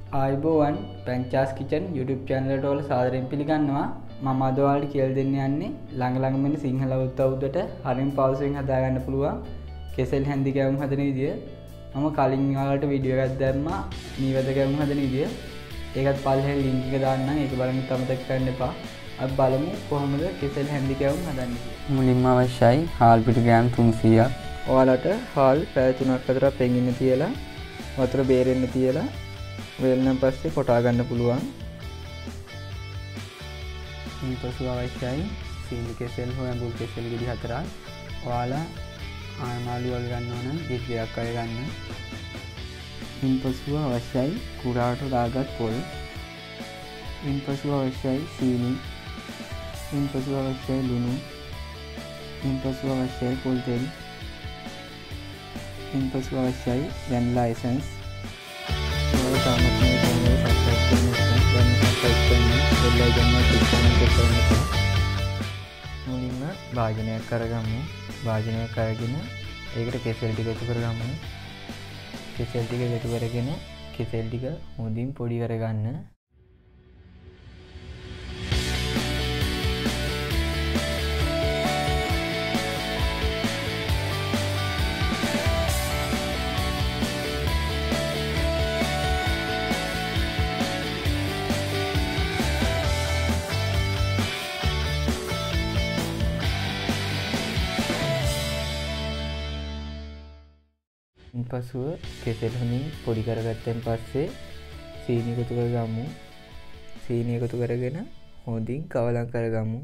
ආයිබෝවන් Panchas kitchen YouTube channel එකට ඔයාලා සාදරයෙන් පිළිගන්නවා. මම අද ඔයාලට කියලා දෙන්න යන්නේ ළඟ වෙන සිංහල අවුරුද්දට හරින් පහසුවෙන් හදා ගන්න පුළුවන් කෙසෙල් හැන්දි කැවුම් හදන විදිය. මම කලින් ඔයාලට වීඩියෝ එකක් දැම්මා නීවැද කැවුම් හදන විදිය. ඒකත් පල්ලෙහා link එක දාන්නම්. ඒක බලන්න අමතක කරන්න එපා. අපි බලමු කොහොමද කෙසෙල් හැන්දි කැවුම් හදන්නේ කියලා. මුලින්ම අවශ්‍යයි හාල් පිටි ග්‍රෑම් 300ක්. ඔයාලට හාල් පැය 3ක් විතර පෙඟින්න තියලා වතුර බේරෙන්න තියලා වේලෙන් පස්සේ කොටා ගන්න පුළුවන්. ඊපසු අවශ්‍යයි සීනි කෙසෙල් හෝ ඇඹුල් කෙසෙල් ගෙඩි 4ක්. ඔයාලා ආමාලු වල ගන්නවා නම් ඒක දෙකක් අය ගන්න. ඊපසු අවශ්‍යයි කුරාට දාගත් පොල්. ඊපසු අවශ්‍යයි සීනි. ඊපසු අවශ්‍යයි ලුණු. ඊපසු අවශ්‍යයි පොල් තෙල්. ඊපසු අවශ්‍යයි වැනිලා එසන්ස්. මුලින්ම භාජනයක් කරගමු. භාජනයක් කරගෙන ඒකට කෙසෙල් ටික එකතු කරගමු. කෙසෙල් ටික එකතු කරගෙන කෙසෙල් ටික හොඳින් පොඩි කරගන්න. පසුව කෙසෙල් හොඳින් පොඩි කරගත්තන් පස්සේ සීනි එකතු කරගමු. සීනි එකතු කරගෙන හොඳින් කවලම් කරගමු.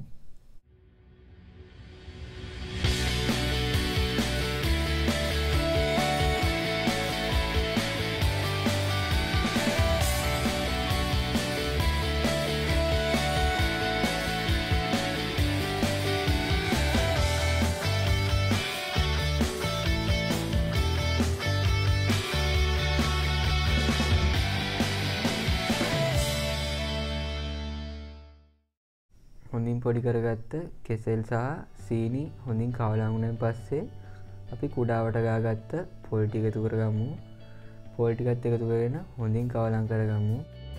හොඳින් පොඩි කරගත්ත කෙසෙල් සහ සීනි හොඳින් කවලා වුණාන් පස්සේ අපි කුඩාවට ගාගත්ත පොල් ටික එකතු කරගමු. පොල් ටිකත් එකතු කරගෙන හොඳින් කවලම් කරගමු.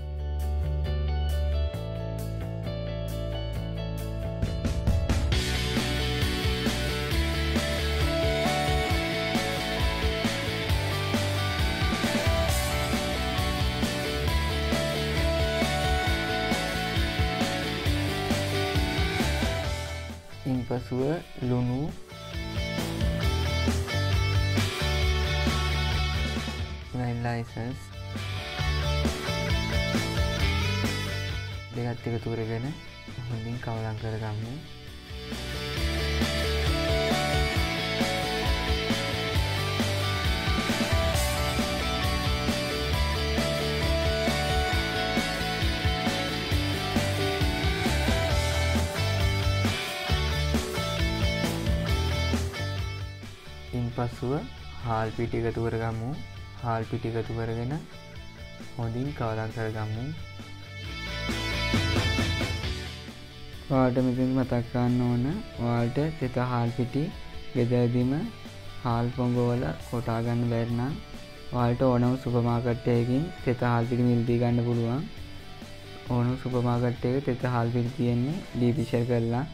ඉන්පසුව ලුණු වැනිලා එසන්ස් දෙකත් එකතු කරගෙන හොඳින් කවලම් කරගමු. පසුව හාල් පිටි එකතු කරගමු. හාල් පිටි එකතු කරගෙන හොඳින් කවලම් කරගමු. ඔයාලට මෙතන මතක් කරන්න ඕන ඔයාලට තෙත හාල් පිටි ගෙදරදීම හාල් පොඟවල කොටා ගන්න බැරි නම් ඔයාලට ඕනම සුපර් මාකට් එකකින් තෙත හාල් පිටි මිලදී ගන්න පුළුවන්. ඕනම සුපර් මාකට් එකක තෙත හාල් පිටි තියෙන්නේ ඩීපිෂර් කරලා.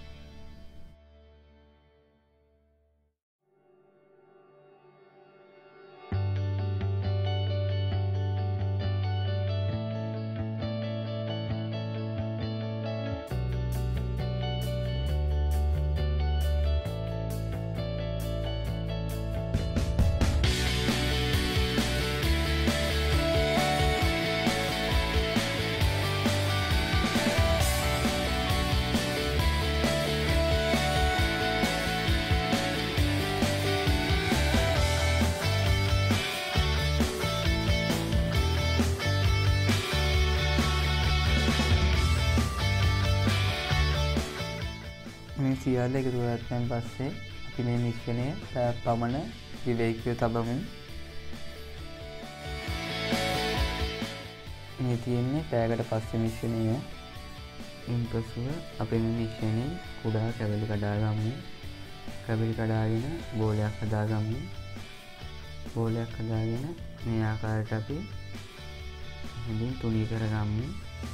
මේ සියල්ල එකතු කරගත්තන් පස්සේ අපි මේ මිශ්‍රණය පැයක් පමණ විවේකීව තබමු. මේ තියෙන්නේ පැයකට පස්සේ මිශ්‍රණය. ඉන්පසුව අපි මේ මිශ්‍රණය කුඩා කැවලි කඩා ගමු. කැවලි කඩාගෙන බෝලයක් හදාගමු. බෝලයක් හදාගෙන මේ ආකාරයට අපි හොඳින් තුනී කරගමු.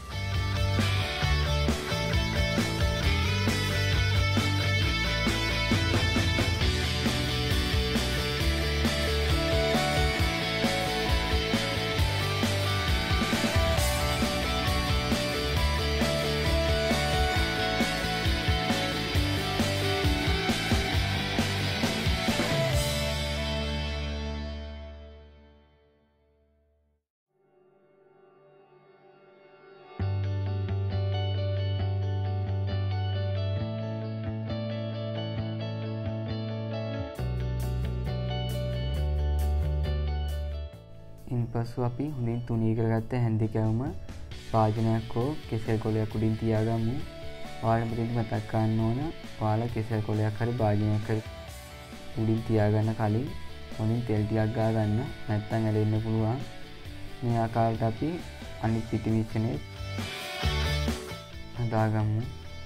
ඉන්පසු අපි හොඳින් තුනී කරගත්ත හැන්දි කැවුම වාදනයක් හෝ කෙසෙල් කොලයක් උඩින් තියාගමු. ඔයාලා මෙතෙන්දි මතක් කරන්න ඕන ඔයාලා කෙසෙල් කොලයක් හරි වාදනයක් හරි උඩින් තියාගන්න කලින් හොඳින් තෙල් ටිකක් ගා ගන්න. නැත්නම් ඇලෙන්න පුළුවන්. මේ ආකාරයට අපි අනිත් පිටි මිශ්‍රණය හදාගමු.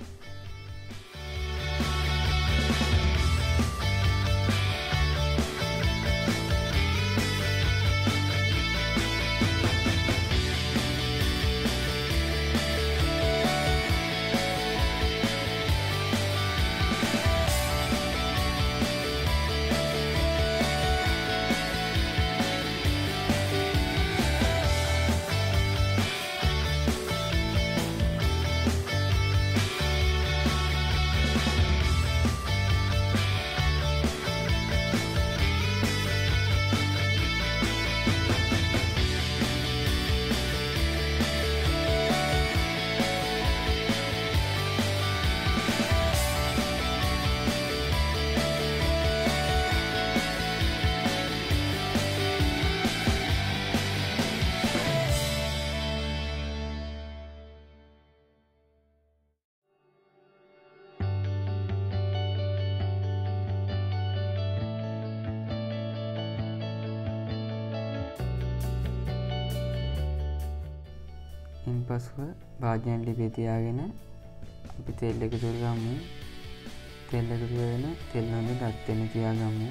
ඉන්පසුව වාදනය ලිපේ තියාගෙන අපි තෙල් එකතු කරගමු. තෙල් එකතු කරගෙන තෙල් හොඳින් රත් වෙන්න තියාගමු.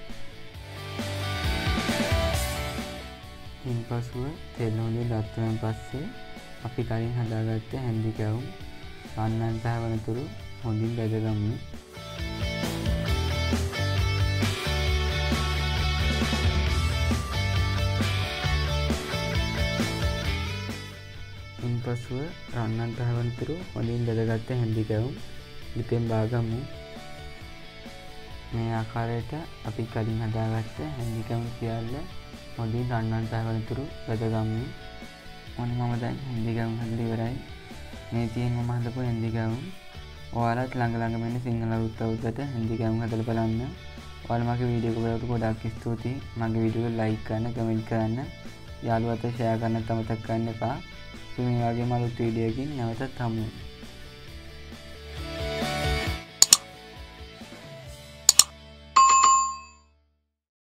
ඉන්පසුව තෙල් හොඳින් රත් වුණාන් පස්සේ අපි කලින් හදාගත්ත හැන්දි කැවුම් සන්නන් පහවනතුරු හොඳින් බැදගමු. ඉන්පසුව රන්නන් පහවනතුරු හොඳින් බැදගත්ත හැන්දි කැවුම් ලිපෙන් බාගමු. මේ ආකාරයට අපි කලින් හදාගත්ත හැන්දි කැවුම් සියල්ල හොඳින් රන්නන් පහවනතුරු බැදගමු. ඔන්න මම දැන් හැන්දි කැවුම් හදලා ඉවරයි. මේ තියෙන මම හදපු හැන්දි කැවුම් ඔයාලත් ළඟ මෙන්න සිංහල අලුත් අවුරුද්දට හැන්දි කැවුම් හදලා බලන්න. ඔයාලා මගේ වීඩියෝ එක බලද්දී ගොඩාක් ස්තුතියි. මගේ වීඩියෝ එක ලයික් කරන්න, කමෙන්ට් කරන්න, යාළුවන්ට ෂෙයා කරන්න අමතක කරන්න එපා. මේ වගේම අලුත් වීඩියෝ එකකින් නැවතත් හමු වෙමු.